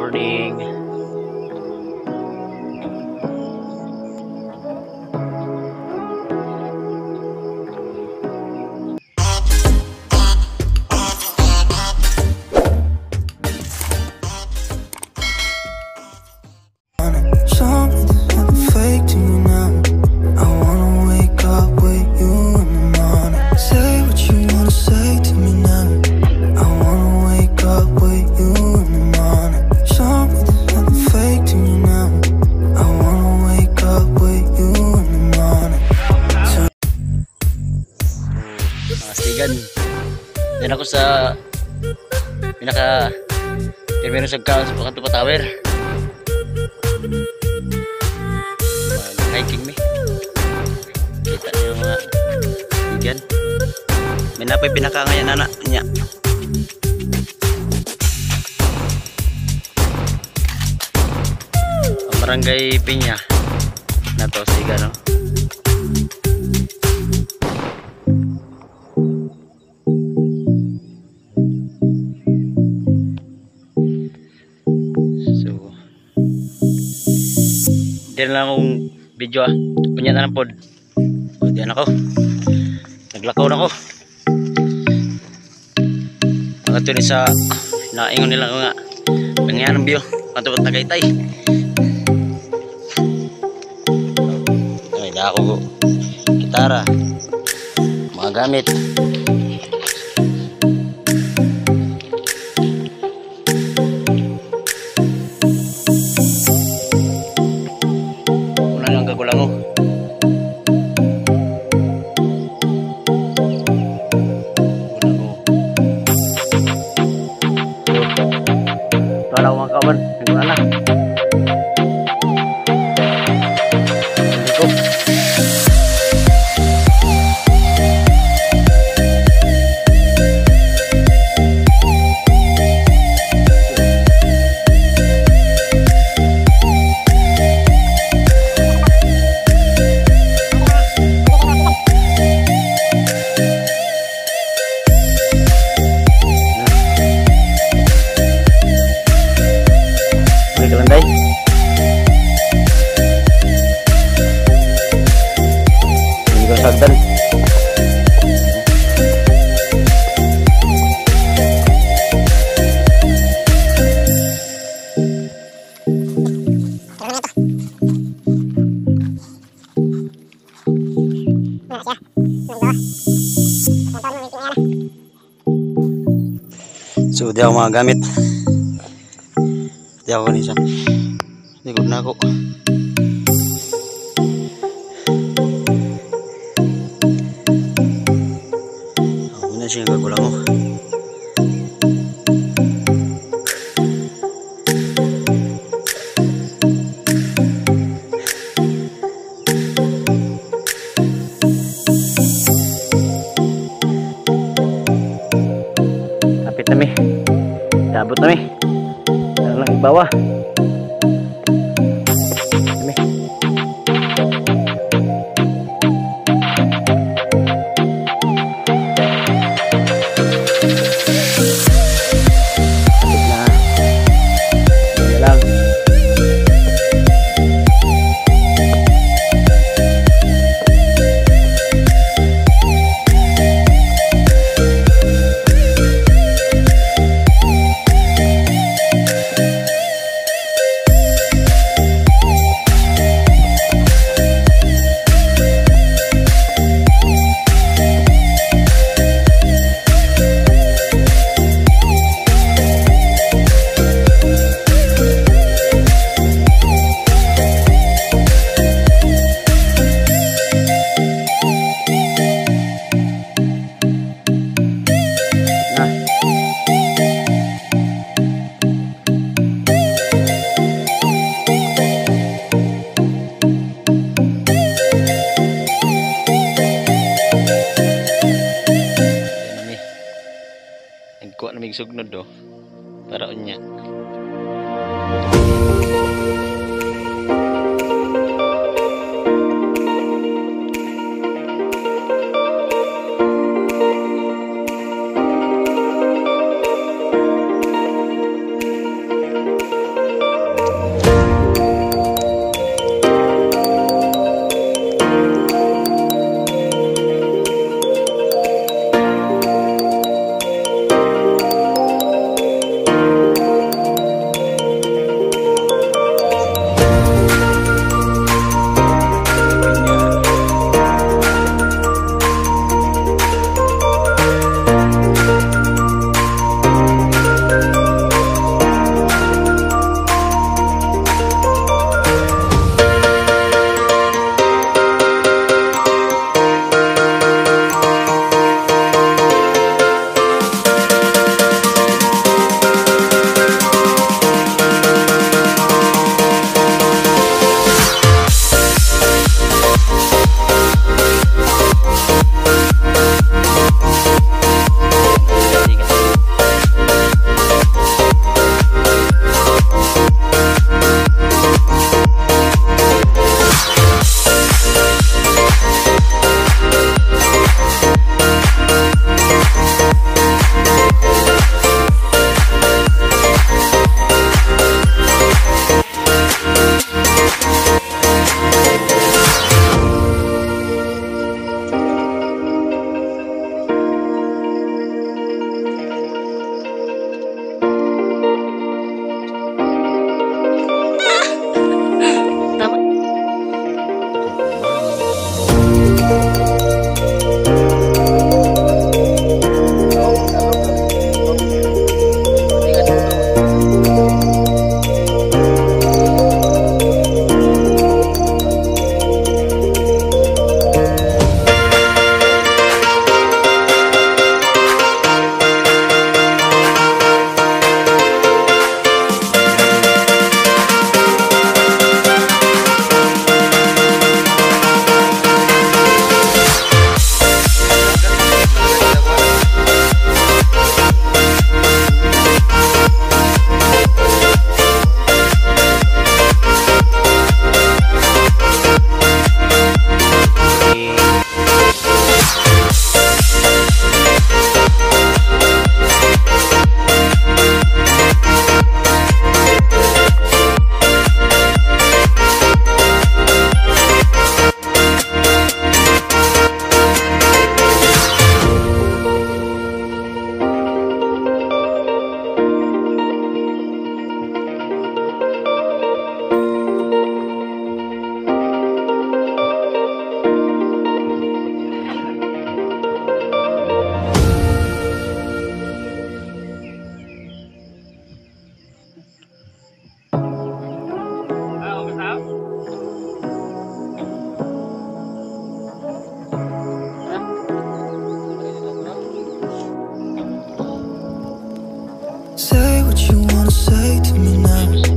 morning. Yan ako sa pinaka terminus sa Pakantupa Tower. Hiking me. Kita niyo mga bigan. May napay pinaka ngayon anak niya. Ang barangay Pinya na to siga no. Diyan lang akong video punya na lang pod. O diyan ako. Naglakaw na ako. Mga ito ni sa naingon nila nga pangyan ng view. Pantupot na kaytay. Ay da ako gitara. Mga gamit. Wala mga kawan, nagwala na. Kelandai ini kalau sagdan so dia mga gamit. Di ako nisa. Likod na ako. Ako na siya nagkagulang ko. Kapit na mi. Sabot na mi. Lang bawah. Kuha na mig sugnod do para unya. say to me now?